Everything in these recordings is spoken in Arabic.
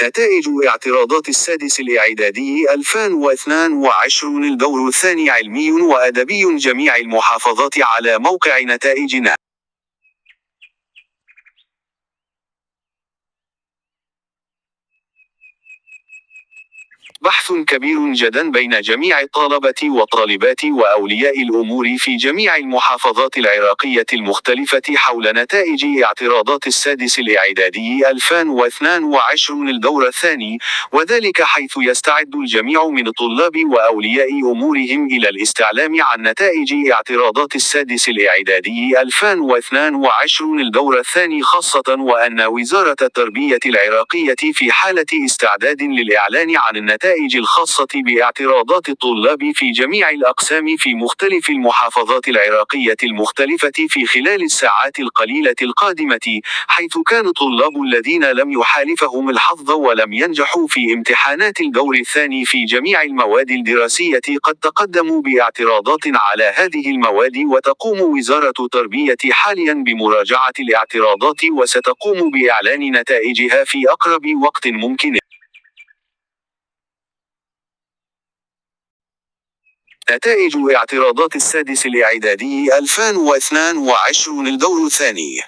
نتائج اعتراضات السادس الإعدادي 2022 الدور الثاني علمي وأدبي جميع المحافظات على موقع نتائجنا. بحث كبير جدا بين جميع الطلبة والطالبات وأولياء الأمور في جميع المحافظات العراقية المختلفة حول نتائج اعتراضات السادس الإعدادي 2022 الدور الثاني، وذلك حيث يستعد الجميع من الطلاب وأولياء أمورهم إلى الاستعلام عن نتائج اعتراضات السادس الإعدادي 2022 الدور الثاني خاصة، وأن وزارة التربية العراقية في حالة استعداد للإعلان عن النتائج الخاصة باعتراضات الطلاب في جميع الأقسام في مختلف المحافظات العراقية المختلفة في خلال الساعات القليلة القادمة، حيث كان الطلاب الذين لم يحالفهم الحظ ولم ينجحوا في امتحانات الدور الثاني في جميع المواد الدراسية قد تقدموا باعتراضات على هذه المواد، وتقوم وزارة التربية حاليا بمراجعة الاعتراضات وستقوم بإعلان نتائجها في أقرب وقت ممكن. نتائج اعتراضات السادس الإعدادي 2022 الدور الثاني.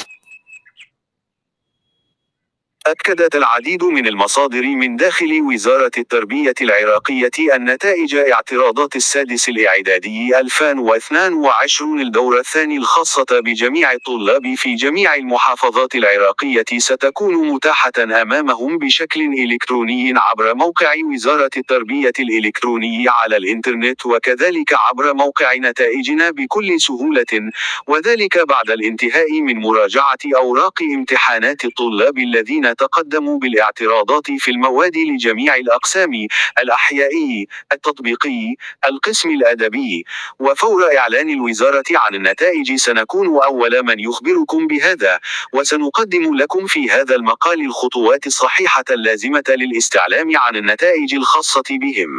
أكدت العديد من المصادر من داخل وزارة التربية العراقية أن نتائج اعتراضات السادس الإعدادي 2022 الدور الثاني الخاصة بجميع الطلاب في جميع المحافظات العراقية ستكون متاحة أمامهم بشكل إلكتروني عبر موقع وزارة التربية الإلكتروني على الإنترنت، وكذلك عبر موقع نتائجنا بكل سهولة، وذلك بعد الانتهاء من مراجعة أوراق امتحانات الطلاب الذين تقدموا بالاعتراضات في المواد لجميع الأقسام: الأحيائي، التطبيقي، القسم الأدبي. وفور إعلان الوزارة عن النتائج سنكون أول من يخبركم بهذا، وسنقدم لكم في هذا المقال الخطوات الصحيحة اللازمة للاستعلام عن النتائج الخاصة بهم.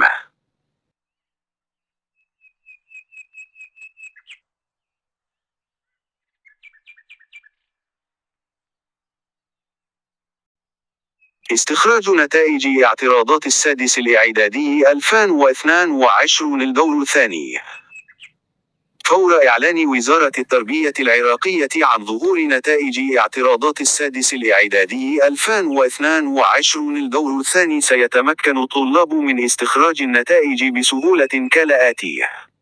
استخراج نتائج اعتراضات السادس الإعدادي 2022 الدور الثاني. فور إعلان وزارة التربية العراقية عن ظهور نتائج اعتراضات السادس الإعدادي 2022 الدور الثاني سيتمكن الطلاب من استخراج النتائج بسهولة كالآتي: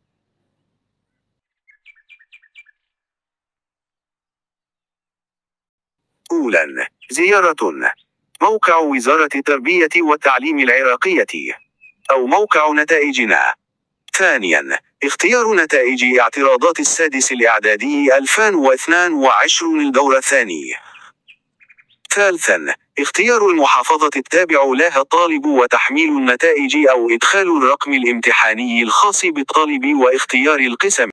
أولاً، زيارة موقع وزارة التربية والتعليم العراقية أو موقع نتائجنا. ثانياً، اختيار نتائج اعتراضات السادس الإعدادي 2022 الدور الثاني. ثالثاً، اختيار المحافظة التابع لها الطالب وتحميل النتائج أو إدخال الرقم الامتحاني الخاص بالطالب واختيار القسم.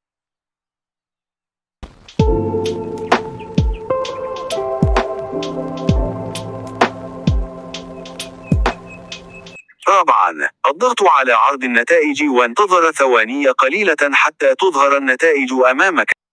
رابعاً، الضغط على عرض النتائج وانتظر ثواني قليلة حتى تظهر النتائج أمامك.